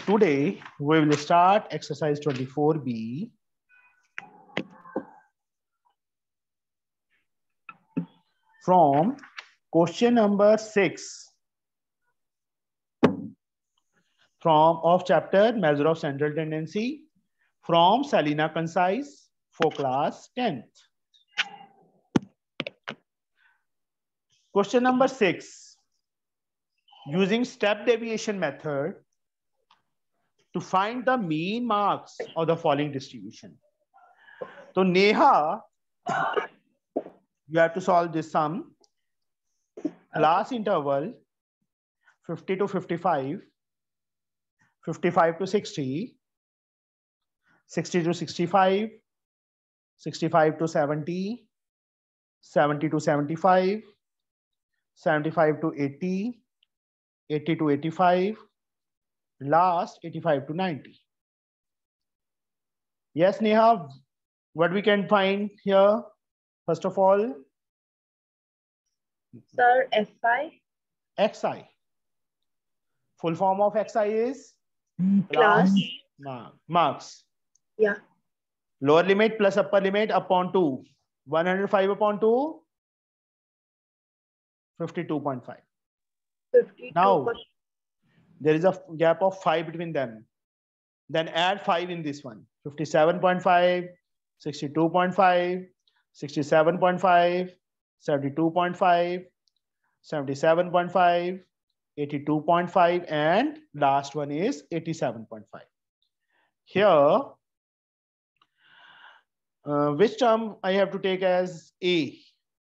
Today we will start exercise 24B. From question number 6 from of chapter Measure of Central Tendency from Salina Concise for class 10th. Question number 6. Using step deviation method to find the mean marks of the following distribution. So Neha, you have to solve this sum. Class interval 50 to 55, 55 to 60, 60 to 65, 65 to 70, 70 to 75, 75 to 80, 80 to 85, last 85 to 90. Yes, Neha, what we can find here, first of all? Sir, FI. XI. Full form of XI is? Class. Marks. Yeah. Lower limit plus upper limit upon 2. 105 upon 2? 52.5. 52. Now, there is a gap of 5 between them. Then add 5 in this one. 57.5, 62.5, 67.5, 72.5, 77.5, 82.5, and last one is 87.5. Here, which term I have to take as A?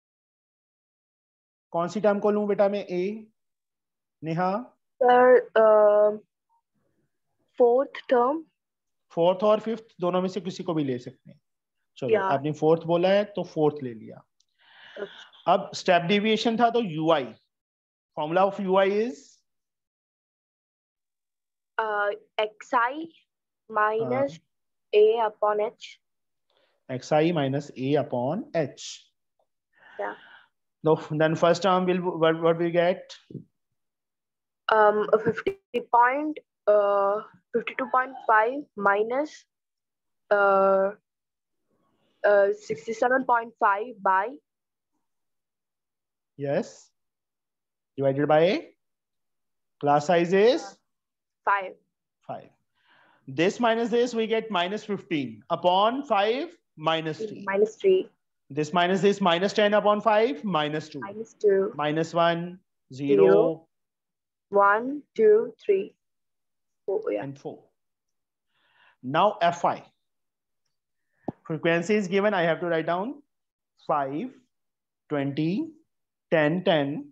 कौन सी term को लूं बेटा मैं A? Neha? Sir, fourth term. Fourth और fifth दोनों में से किसी को भी ले सकते हैं. चलो आपने फोर्थ बोला है तो फोर्थ ले लिया. अब स्टेप डेविएशन था तो UI. Formula of UI is XI minus A upon H. XI minus A upon H. Yeah. No, then first term will what we get? 52.5 minus 67.5 by. Yes. Divided by class size is 5. 5. This minus this we get minus 15 upon 5 minus 3. Minus 3. This minus this minus 10 upon 5 minus 2. Minus 2. Minus 1, 0. 1, 2, 3, 4, yeah. And 4. Now Fi. Frequency is given. I have to write down 5, 20, 10, 10,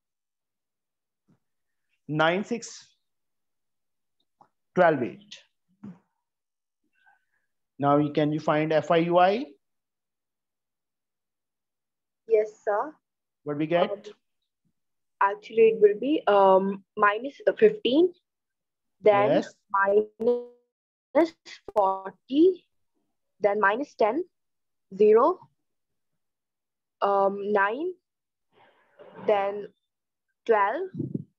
9, 6, 12, 8. Now can you find FIUI? Yes, sir. What we get? Actually, it will be minus 15, then yes. minus 40, then minus 10, 0, 9, then 12,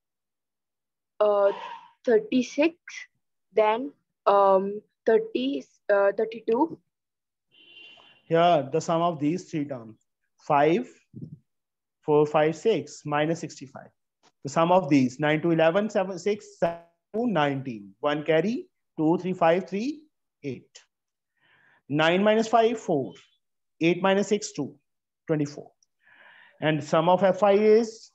36, then 30, 32. Here, the sum of these three terms, 5, 4, 5, 6, minus 65. The sum of these, 9 to 11, 7, 6, 7 to 19. 1 carry, 2, 3, 5, 3, 8. 9 minus 5, 4. 8 minus 6, 2, 24. And sum of Fi is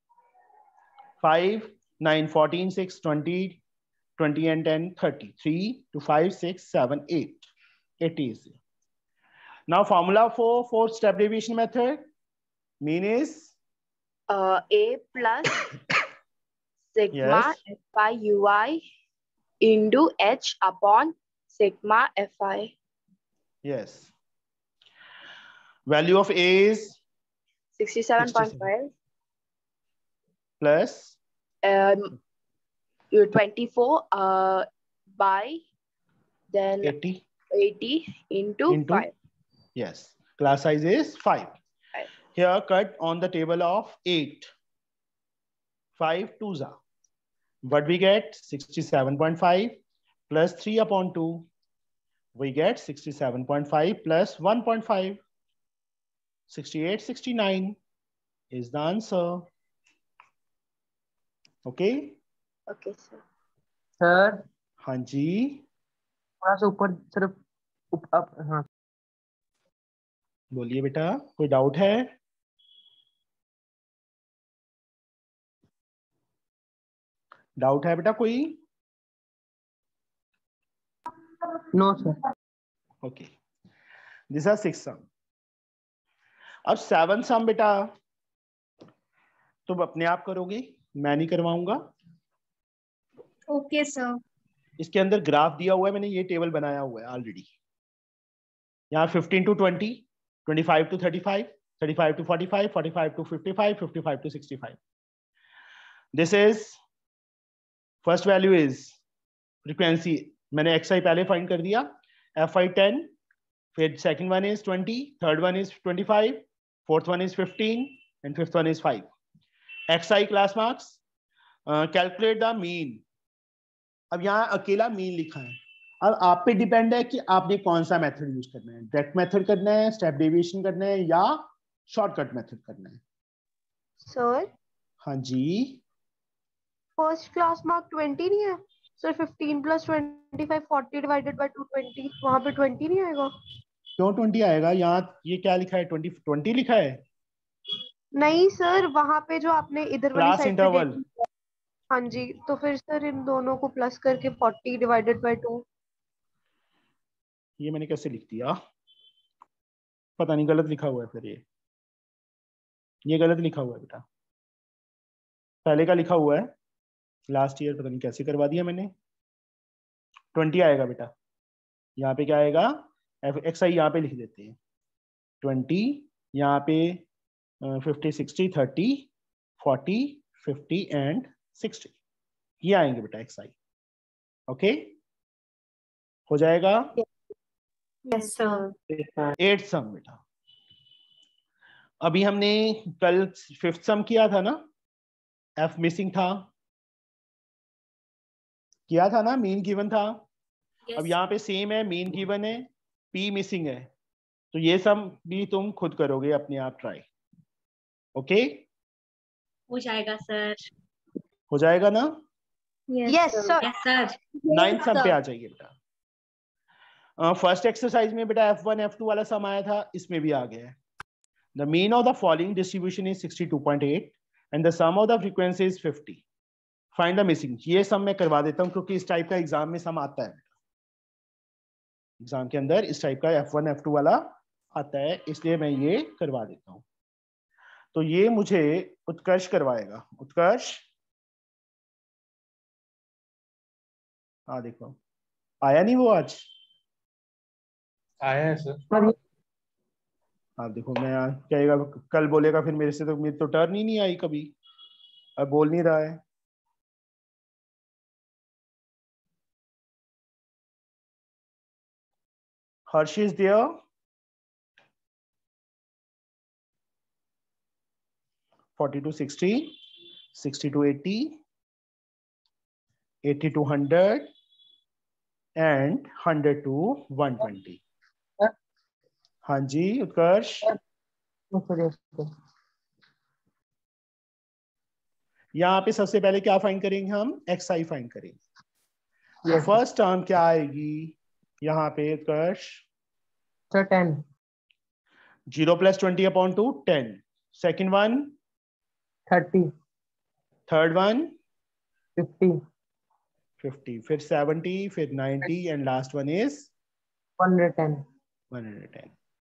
5, 9, 14, 6, 20, 20 and 10, 30. 3 to 5, 6, 7, 8. 8 is. Now formula for fourth step deviation method. Mean is A plus sigma yes. Fi UI into H upon sigma Fi. Yes. Value of A is 67.5 plus 24 by then 80 into 5. Yes. Class size is 5. Here cut on the table of 8. 5 2s are. What we get? 67.5, plus 3 upon 2. We get 67.5 plus 1.5. 68, 69 is the answer. Okay? Okay, sir. Sir हाँ जी, थोड़ा सा ऊपर सिर्फ हाँ बोलिए बेटा, कोई डाउट है? डाउट है बेटा कोई? No sir. Okay, this are 6 sum. अब 7 सम बेटा तुम अपने आप करोगे, मैं नहीं करवाऊंगा। Okay sir. इसके अंदर ग्राफ दिया हुआ है, मैंने ये टेबल बनाया हुआ है ऑलरेडी। यहाँ 15 to 20, 25 to 35, 35 to 45, 45 to 55, 55 to 65. This is first value is frequency, मैंने xi पहले फाइंड कर दिया, fi 10, फिर second one is 20, third one is 25, fourth one is 15 and fifth one is 5. xi class marks, calculate the mean. अब यहाँ अकेला mean लिखा है, अब आप पे डिपेंड है कि आपने कौन सा मेथड यूज करना है, डायरेक्ट मेथड करना है, स्टेप डेविएशन करना है या शॉर्टकट मेथड करना है। सर हाँ जी, फर्स्ट क्लास मार्क 20 नहीं है सर? 15 प्लस 25 40 डिवाइडेड बाय 220, वहां पे 20 नहीं आएगा? क्यों 20 आएगा? यहाँ ये क्या लिखा है, 20 लिखा है। नहीं सर, वहां पे जो आपने इधर वाली क्लास साइड पे इंटरवल, देखा, हाँ जी, तो फिर सर इन दोनों को प्लस करके 40 डिवाइडेड बाय 2। ये मैंने कैसे लिख दिया, पता नहीं, गलत लिखा हुआ है फिर ये गलत लिखा हुआ है बेटा, पहले का लिखा हुआ है लास्ट ईयर, पता नहीं कैसे करवा दिया मैंने। 20 आएगा बेटा, यहाँ पे क्या आएगा, xi यहाँ पे लिख देते हैं 20, यहाँ पे 50 60 30 40 50 एंड 60, ये आएंगे बेटा xi। ओके, हो जाएगा। Yes sir. 8 सम बेटा, अभी हमने कल 5th सम किया था ना, f मिसिंग था, किया था ना, मीन गिवन था। yes. अब यहाँ पे सेम है, मीन गिवन है, p मिसिंग है, तो ये सम भी तुम खुद करोगे अपने आप ट्राई। ओके, हो जाएगा सर। हो जाएगा ना? Yes sir. Yes sir. 9th sum पे आ जाइए बेटा। फर्स्ट एक्सरसाइज में बेटा f1 f2 वाला सम आया था, इसमें भी आ गया है। The mean of the following distribution is 62.8 and the sum of the frequency is 50, find the missing. ये सम मैं करवा देता हूँ क्योंकि इस टाइप का एग्जाम में सम आता है, एग्जाम के अंदर इस टाइप का f1 f2 वाला आता है, इसलिए मैं ये करवा देता हूँ। तो ये मुझे उत्कर्ष करवाएगा। उत्कर्ष, हाँ देखो आया नहीं वो आज, आया है सर। हाँ देखो, मैं कहेगा कल बोलेगा फिर मेरे से, तो मेरी तो टर्न ही नहीं आई कभी, अब बोल नहीं रहा है। Harsh is there, 40 to 60, 60 to 80, 80 to 100 and 100 to 120। हाँ जी उत्कर्ष, यहाँ पे सबसे पहले क्या फाइंड करेंगे हम, xi फाइंड करेंगे। फर्स्ट टर्म क्या आएगी यहाँ पे Utkarsh? 10। 0 + 20 upon 2 10, second one 30, third one 50, 50, फिर 70, फिर 90 and last one is 110। 110।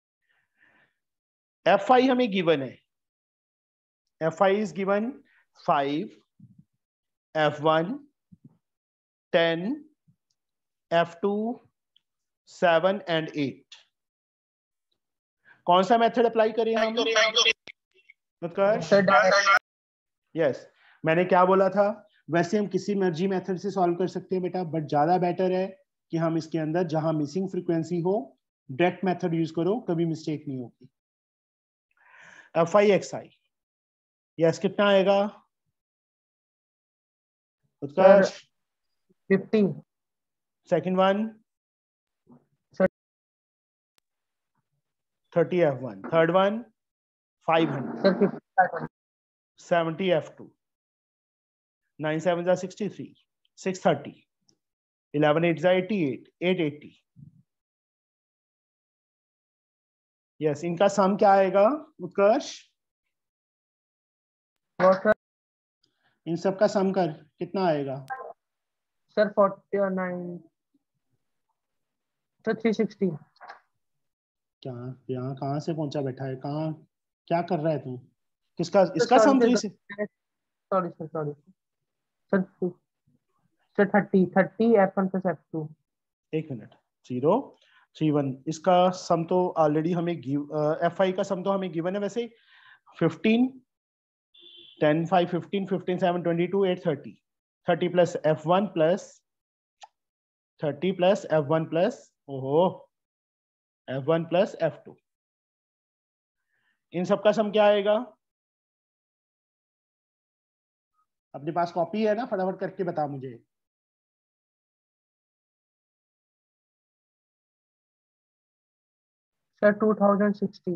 fi हमें गिवन है, fi is given 5, f1 10, f2 7 and 8। कौन सा मेथड अप्लाई करें हम? यस, मैंने क्या बोला था, वैसे हम किसी मर्जी मेथड से सॉल्व कर सकते हैं बेटा, बट ज्यादा बेटर है कि हम इसके अंदर जहां मिसिंग फ्रीक्वेंसी हो डायरेक्ट मेथड यूज करो, कभी मिस्टेक नहीं होगी। fi xi, यस कितना आएगा Utkarsh? 50, second one Sir. 30 F1, third one 500, Sir, 55. 70 F2, 9 7 are 63, 630, 11 8 are 88, 880. Yes, इनका सम क्या आएगा उत्कर्ष? What, sir? इन सब का सम कर कितना आएगा? Sir, 49. Sir, 360. क्या यहाँ कहाँ से पहुंचा बैठा है? कहाँ क्या कर रहा है तू? किसका इसका sorry, सम sir. 3? Sorry, sir. Sorry. Sir, sir, 30 F1 plus F2. एक मिनट, 0 3 1, इसका सम तो ऑलरेडी हमें FI का सम तो हमें गिवन है वैसे 15 10 5 15 15 7 22 8 30, 30 plus F1 plus 30 plus F1 plus F1 plus F2, इन सब का सम क्या आएगा? अपने पास कॉपी है ना? फटाफट करके बता मुझे। Sir, 2060.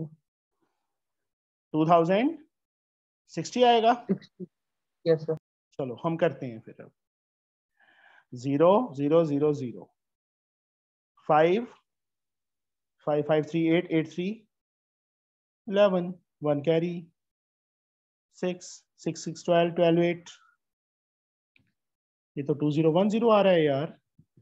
2060 आएगा। 60. Yes, sir. चलो हम करते हैं फिर। 0 0 0 0 5 5 5 3 8 8 3 11 1 कैरी 6 6 6 12 12 8, ये तो 2010 आ रहा है यार।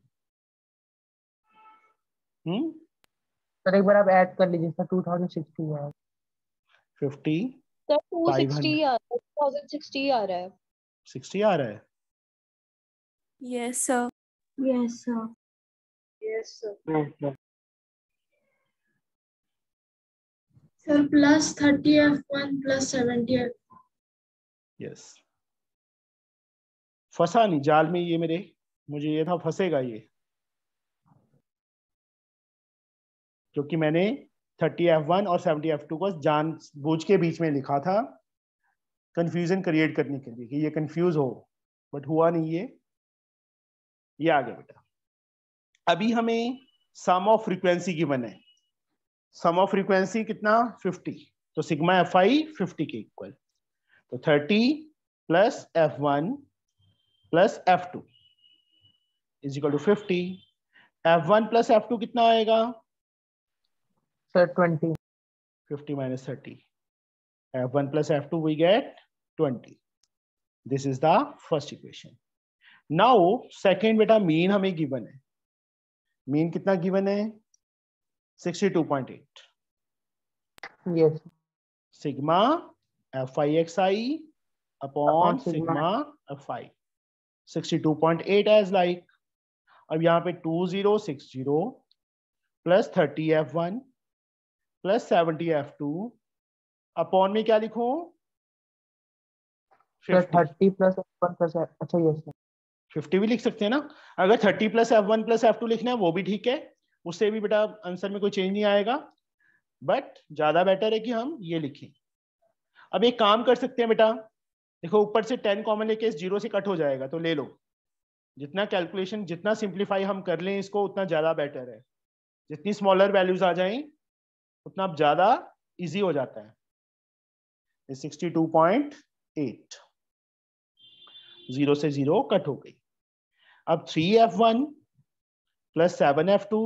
सर एक बार आप ऐड कर लीजिए सर, 2060 है। 50 सर 260 आ रहा है, 2060 आ रहा है। 60 आ रहा है। Yes, sir. Yes, sir. Yes, sir. Sir, plus 30 F1 plus 70 F. Yes, फंसा नहीं जाल में ये मेरे, मुझे ये था फंसेगा ये, क्योंकि मैंने 30 F1 और 70 F2 को जानबूझ के बीच में लिखा था कंफ्यूजन क्रिएट करने के लिए कि ये कंफ्यूज हो, बट हुआ नहीं ये आ गया बेटा। अभी हमें सम ऑफ फ्रीक्वेंसी गिवन है, सम ऑफ फ्रीक्वेंसी कितना 50, तो सिग्मा FI 50 के इक्वल, तो 30 plus F1 plus F2 is equal to 50। F1 plus F2 कितना आएगा sir 20। 50 minus 30, F1 plus F2 we get 20. This is the first equation. Now second बेटा mean हमें given है, mean कितना गिवन है 62.8, yes sigma FIXI upon sigma FI 62.8 as like. अब यहाँ पे 2060 plus 30 F1 plus 70 F2 upon में क्या लिखूं 30 प्लस F1 प्लस, अच्छा यस सर 50 भी लिख सकते हैं ना। अगर 30 प्लस F1 प्लस F2 लिखना है वो भी ठीक है, उससे भी बेटा आंसर में कोई चेंज नहीं आएगा, बट ज्यादा बेटर है कि हम ये लिखें। अब एक काम कर सकते हैं बेटा, देखो ऊपर से 10 कॉमन लेके इस 0 से कट हो जाएगा, तो ले लो, जितना कैलकुलेशन जितना सिंप्लीफाई हम कर लें इसको उतना ज्यादा बेटर है, जितनी स्मॉलर वैल्यूज आ जाएं उतना ज्यादा इजी हो जाता है। 62.8 0 से 0 कट हो गई। अब 3F1 प्लस 7F2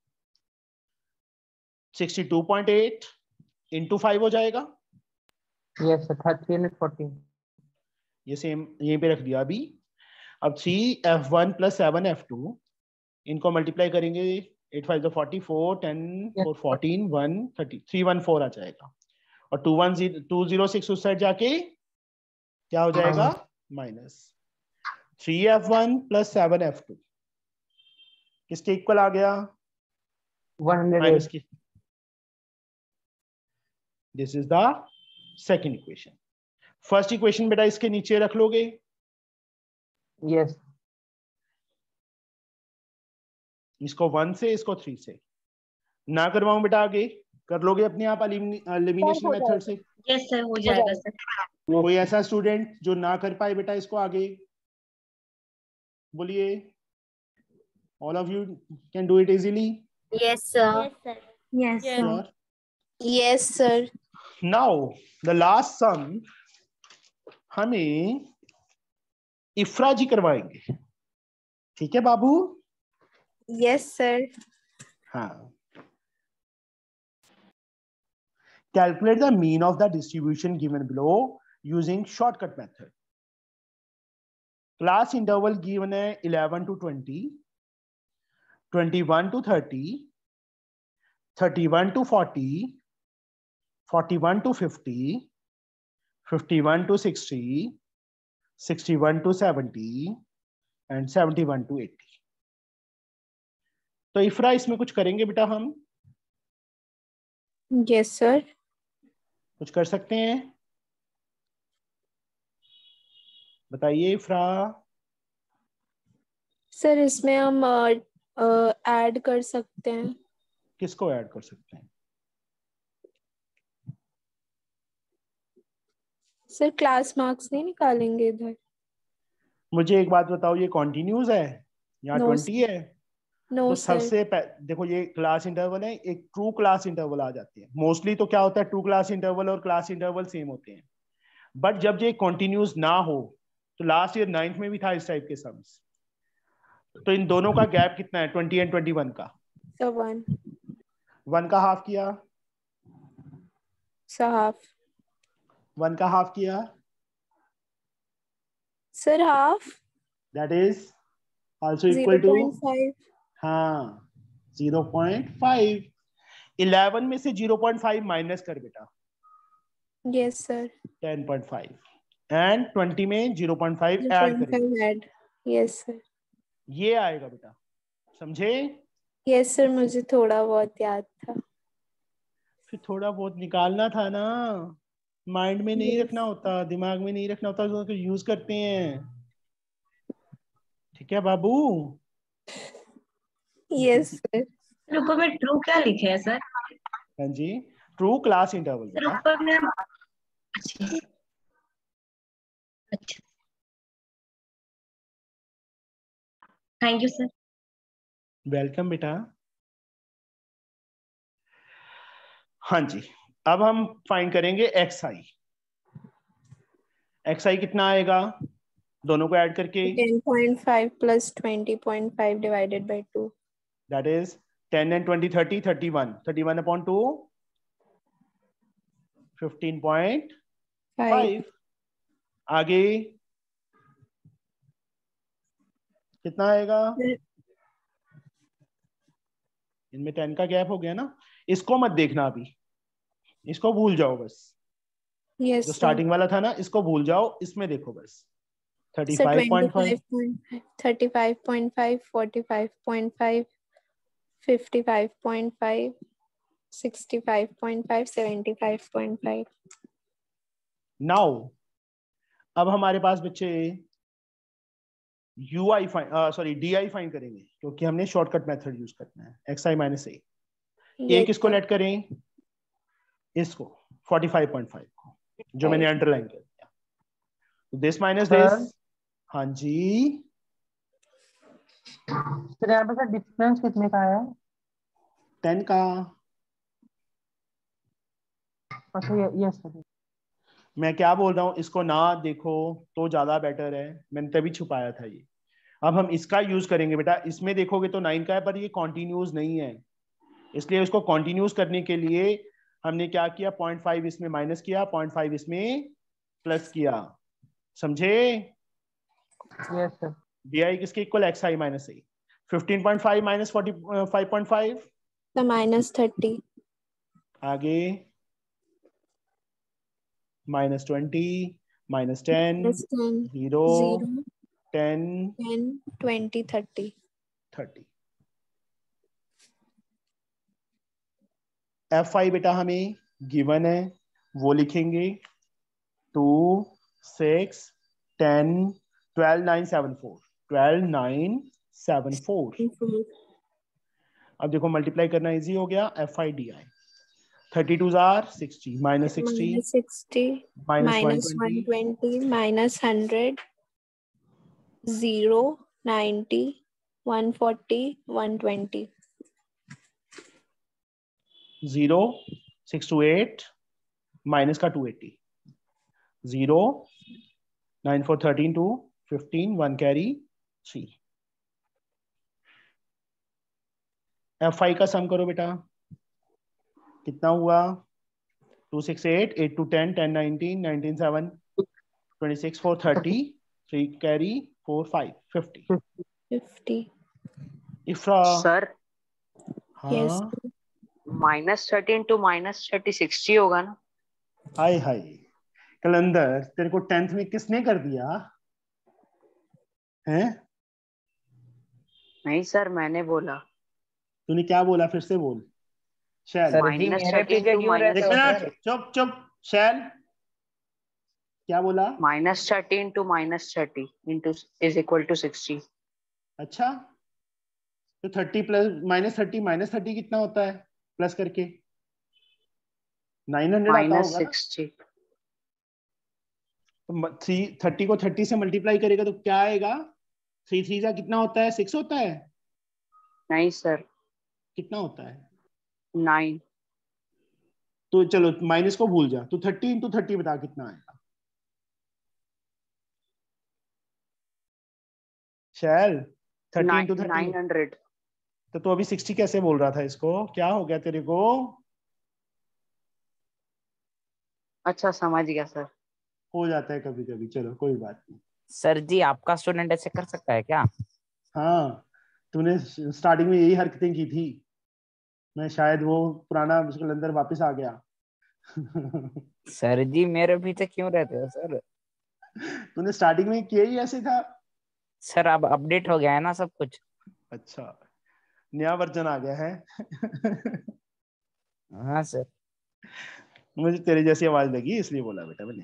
62.8 इंटू 5 हो जाएगा। यस सर 340, ये सेम यहीं पे रख दिया अभी। अब 3F1 प्लस 7F2 इनको मल्टीप्लाई करेंगे, 8 5 तो 44 10 4 14 1 30 314 आ जाएगा, और 206 उस साइड जाके क्या हो जाएगा माइनस। 3F1 प्लस 7F2 किसके इक्वल आ गया 108। की। This is the second equation. First equation बेटा इसके नीचे रख लोगे, यस इसको 1 से इसको 3 से ना करवाऊं बेटा, आगे कर लोगे अपने आप एलिमिनेशन मेथड से। यस सर हो जाएगा सर। कोई ऐसा स्टूडेंट जो ना कर पाए बेटा इसको आगे बोलिए। All of you can do it easily? Yes, sir. Yes, sir. Sure. Yes, sir. Now, the last sum हमें इफ्रा जी करवाएंगे, ठीक है बाबू? Yes, sir. हाँ. Calculate the mean of the distribution given below using shortcut method. Class interval given है 11 to 20, 21 to 30, 31 to 40, 41 to 50, 51 to 60, 61 to 70 and 71 to 80. तो इफ्रा इसमें कुछ करेंगे बेटा हम? Yes, sir. कुछ कर सकते हैं? बताइए इफ्रा. सर इसमें हम ऐड कर सकते हैं. किसको ऐड कर सकते हैं? सर क्लास मार्क्स नहीं निकालेंगे इधर? मुझे एक बात बताओ, ये कॉन्टिन्यूस है या No, 20 है? नो तो सर. सबसे देखो, ये क्लास इंटरवल है, एक ट्रू क्लास इंटरवल आ जाती है. मोस्टली तो क्या होता है, ट्रू क्लास इंटरवल और क्लास इंटरवल सेम होते हैं. बट जब ये कॉन्टिन्यूस ना हो, तो लास्ट ईयर 9th में भी था इस टाइप के सम्स. तो इन दोनों का गैप कितना है? 20 एंड 21 का. सर 1 का हाफ किया, सर हाफ. 1 का हाफ किया, sir half. That is also equal to 0.5. हाँ 0.5. 11 में से 0.5 माइनस कर बेटा. Yes sir. 10.5 एंड 20 में 0.5 ऐड करेंगे. ऐड. Yes sir. ये आएगा बेटा, समझे? यस सर, मुझे थोड़ा बहुत याद था. फिर थोड़ा बहुत निकालना था ना, माइंड में नहीं रखना होता, दिमाग में नहीं रखना होता, तो यूज करते हैं. ठीक है बाबू? Yes sir. ऊपर में ट्रू क्या लिखे है सर? हाँ जी, ट्रू क्लास इंटरवल बेटा. ऊपर में अच्छा. Thank you sir. वेलकम बेटा. हाँ जी, अब हम फाइंड करेंगे एक्स आई. एक्स आई कितना आएगा दोनों को ऐड करके? 10.5 plus 20.5 divided by 2. That is 10 and 20, 30, 31. 31 upon 2, 15.5. आगे कितना आएगा? इनमें 10 का गैप हो गया ना. इसको मत देखना अभी, इसको भूल जाओ बस. Yes, जो स्टार्टिंग वाला था ना, इसको भूल जाओ, इसमें देखो बस. 35.5, 35.5, 45.5, 55.5, 65.5, 75.5. नाउ अब हमारे पास बच्चे UI सॉरी DI फाइंड करेंगे, क्योंकि हमने शॉर्टकट मेथड यूज करना है. XI minus A. A किसको लेट करें? इसको 45.5 को, जो मैंने अंडरलाइन कर दिया. This minus this. हाँ जी सर, यहाँ पर डिफरेंस कितने का है? 10 का. अच्छा यस सर. मैं क्या बोल रहा हूँ, इसको ना देखो तो ज्यादा बेटर है, मैंने तभी छुपाया था ये. अब हम इसका यूज करेंगे बेटा. इसमें देखोगे तो 9 का है, पर ये कॉन्टिन्यूस नहीं है, इसलिए इसको कॉन्टिन्यूस करने के लिए हमने क्या किया, 0.5 इसमें माइनस किया, 0.5 इसमें प्लस किया. समझे? Yes sir. DI किसके equal? XI minus A. 15.5 minus 45.5 तो -30. आगे -20, -10, 0, 10, 20, 30. 30. FI बेटा हमें गिवन है, वो लिखेंगे 2, 6, 10, 12, 9, 7, 4. 12, 9, 7, 4. अब देखो मल्टीप्लाई करना इजी हो गया. FI DI 32s are 60, minus 60, minus 120, minus 100, 0, 90, 140, 120. 0, 6 to 8 minus का 280. 0, 9 4 13 2 15 1 कैरी 3. F5 का सम करो बेटा, कितना हुआ? 2 6 8 8 2 10 10 19 19 7 26 4 30 3 कैरी 4 5 50. 50. इफ्रा. Sir Yes. हाँ. -13 to -30 60 होगा ना? हाय हाय कलंदर, तेरे को 10th में किसने कर दिया है? नहीं सर, मैंने बोला तूने क्या बोला? फिर से बोल. शैल. सर जी मेरे पीछे क्यों रहते एक हो मिनट, सर? चुप चुप. शैल क्या बोला? -13 to -30 into is equal to 60. अच्छा, तो 30 प्लस -30 कितना होता है प्लस करके? 900 आता होगा ना. -60. तो 30 को 30 से मल्टीप्लाई करेगा तो क्या आएगा? 3 3 का कितना होता है? 6 होता है. नहीं सर, कितना होता है? 9. तो चलो माइनस को भूल जा, तो 30 इंटू 30 बता कितना आएगा? शैल 30 इंटू 30. 900. तो तू अभी 60 कैसे बोल रहा था इसको? क्या हो गया तेरे को? अच्छा समझ गया सर. हो जाता है कभी कभी, चलो कोई बात नहीं. सर जी आपका स्टूडेंट ऐसे कर सकता है क्या? हाँ, तूने स्टार्टिंग में यही हरकतें की थी. मैं शायद वो पुराना मुश्किल अंदर वापस आ गया. सर जी मेरे पीछे क्यों रहते हो सर? तूने स्टार्टिंग में किया ही ऐसे था. सर अब अपडेट हो गया है ना सब कुछ. अच्छा, नया वर्जन आ गया है. हाँ सर. मुझे तेरी जैसी आवाज लगी इसलिए बोला बेटा मैंने.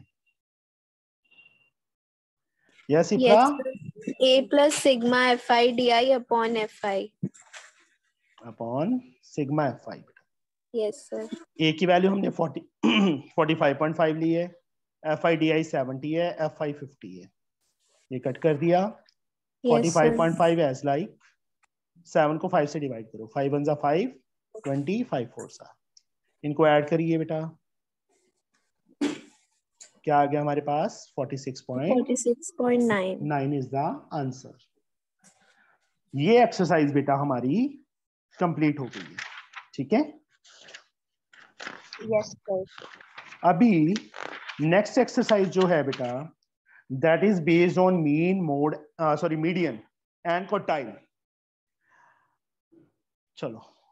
Yes Ifra. Yes. A plus sigma fi di upon fi. Upon sigma f5. Yes sir. A की वैल्यू हमने 45.5 ली है. fi di 70 है, fi 50 है. ये कट कर दिया. Yes sir. 45.5 एज लाइक 7 को 5 से डिवाइड करो. 5 1 जा 5 20 5 4 सा. इनको ऐड करिए बेटा. क्या आ गया हमारे पास? 46.9 इज द आंसर. ये एक्सरसाइज बेटा हमारी कंप्लीट हो गई है. ठीक है. Yes sir. अभी नेक्स्ट एक्सरसाइज जो है बेटा, that is based on mean mode median and quartile. चलो